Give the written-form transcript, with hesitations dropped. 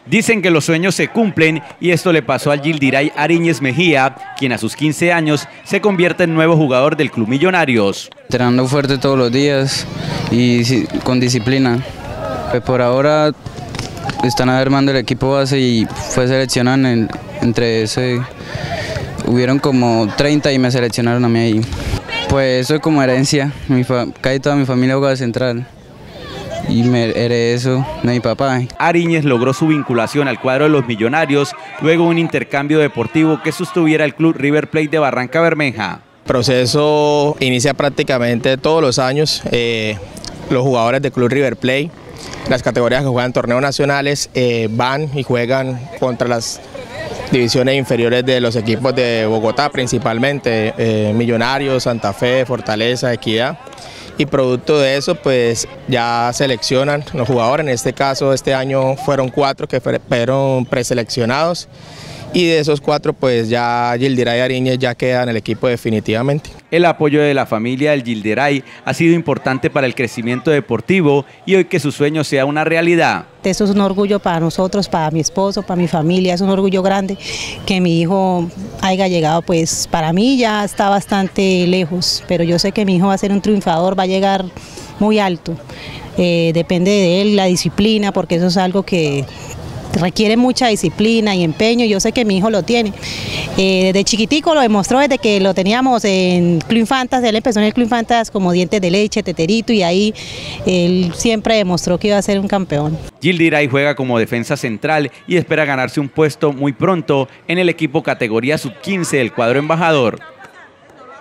Dicen que los sueños se cumplen y esto le pasó al Gildiray Ariñez Mejía, quien a sus 15 años se convierte en nuevo jugador del Club Millonarios. Entrenando fuerte todos los días y con disciplina. Pues por ahora están armando el equipo base y fue seleccionado entre ese. Hubieron como 30 y me seleccionaron a mí ahí. Pues eso es como herencia. Casi toda mi familia juega central. Y me heredé eso de mi papá. Ariñez logró su vinculación al cuadro de los Millonarios luego de un intercambio deportivo que sostuviera el club River Plate de Barranca Bermeja. El proceso inicia prácticamente todos los años. Los jugadores del club River Plate, las categorías que juegan torneos nacionales, van y juegan contra las divisiones inferiores de los equipos de Bogotá, principalmente Millonarios, Santa Fe, Fortaleza, Equidad. Y producto de eso pues ya seleccionan los jugadores. En este caso este año fueron 4 que fueron preseleccionados y de esos 4 pues ya Gildiray Ariñez ya queda en el equipo definitivamente. El apoyo de la familia del Gildiray ha sido importante para el crecimiento deportivo y hoy que su sueño sea una realidad. Eso es un orgullo para nosotros, para mi esposo, para mi familia, es un orgullo grande que mi hijo haya llegado, pues para mí ya está bastante lejos, pero yo sé que mi hijo va a ser un triunfador, va a llegar muy alto. Depende de él, la disciplina, porque eso es algo que requiere mucha disciplina y empeño, yo sé que mi hijo lo tiene. Desde chiquitico lo demostró desde que lo teníamos en Club Infantas, él empezó en el Club Infantas como Dientes de Leche, Teterito, y ahí él siempre demostró que iba a ser un campeón. Gildiray juega como defensa central y espera ganarse un puesto muy pronto en el equipo categoría sub-15 del cuadro embajador.